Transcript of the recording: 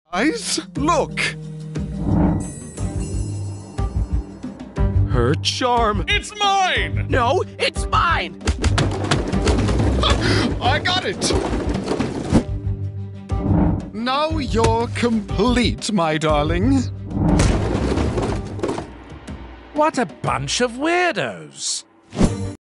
Guys, look! Her charm. It's mine! No, it's mine! I got it! Now you're complete, my darling. What a bunch of weirdos!